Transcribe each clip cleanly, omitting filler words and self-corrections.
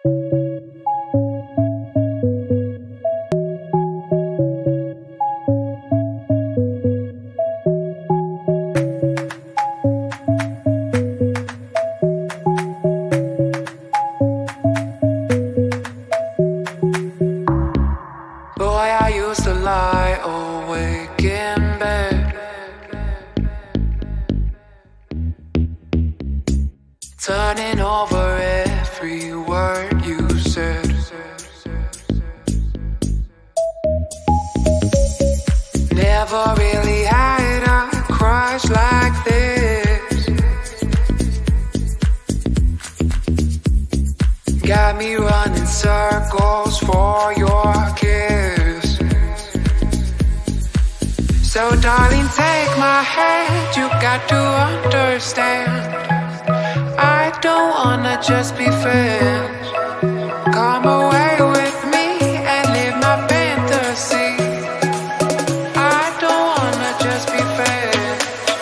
turning over every word you said. Never really had a crush like this. Got me running circles for your kiss. So darling, take my hand, you got to understand, I don't wanna just be friends. Come away with me and live my fantasy. I don't wanna just be friends.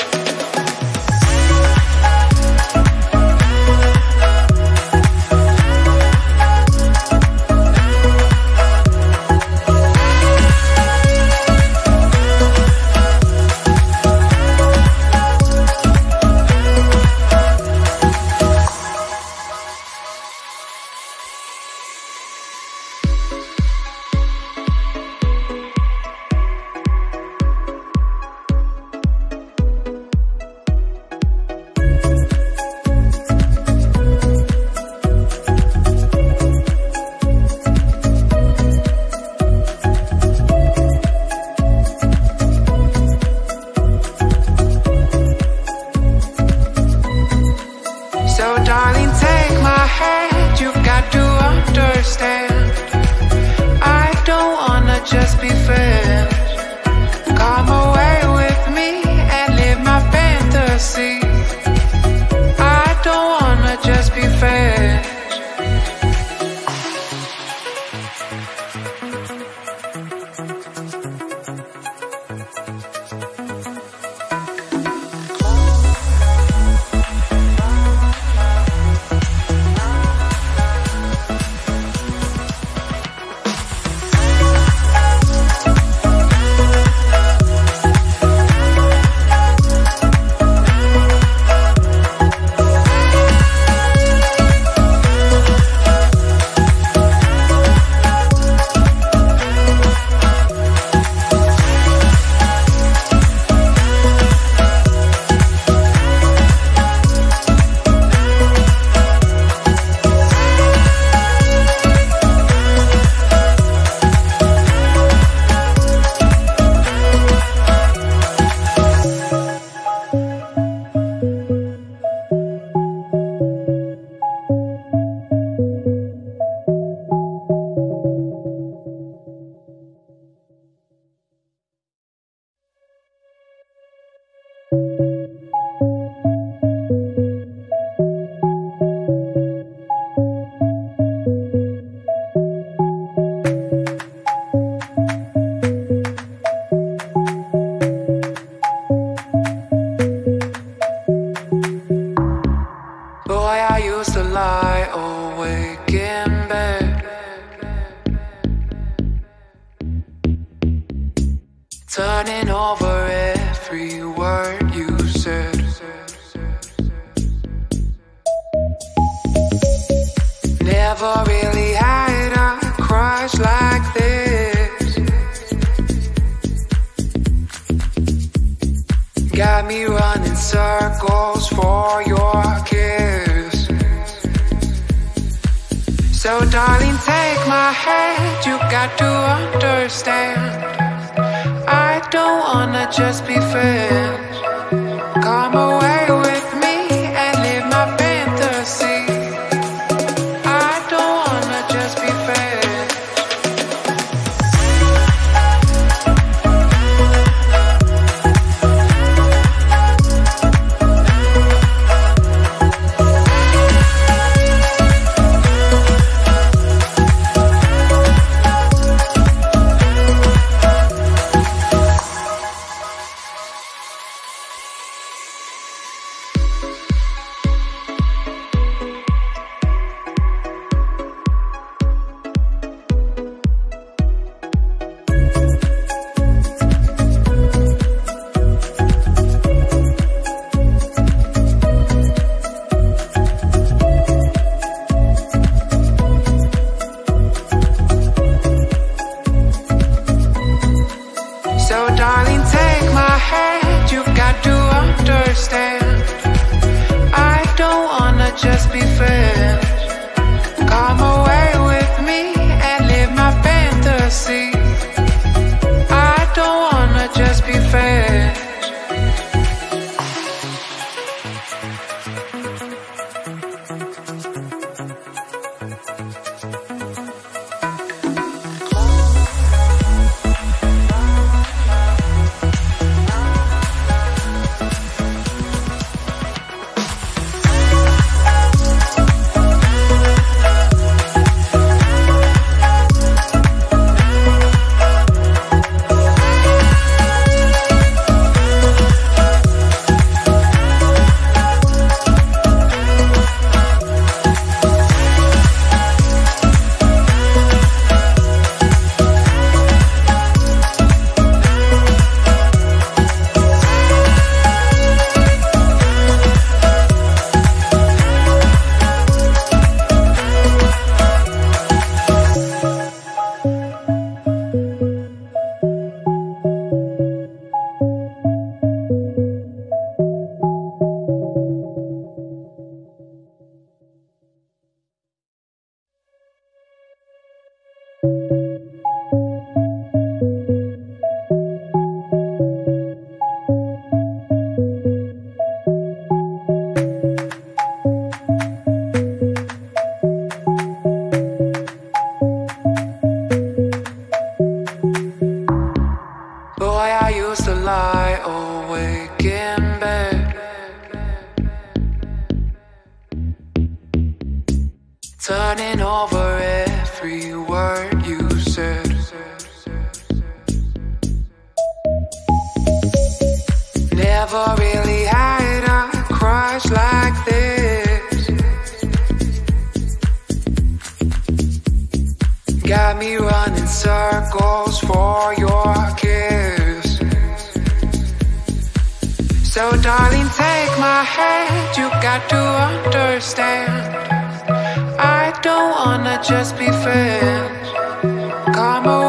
So darling, take my hand, you got to understand, I don't wanna just be friends. Come away with me and live my fantasy. I don't wanna just be friends. Boy, I used to lie awake in bed, turning over every word you said. Never really had a crush like this. Got me running circles for your kiss. So darling, take my hand, you got to understand, I don't wanna just be friends. Come away with me and live my fantasy. I don't wanna just be friends. just be friends. Come away with me and live my fantasy. I don't wanna just be friends. Boy, I used to lie awake in bed, turning over every word you said. Never really had a crush like this. Got me running circles for your kiss. So darling, take my hand, you got to understand, I don't wanna just be friends. Come over.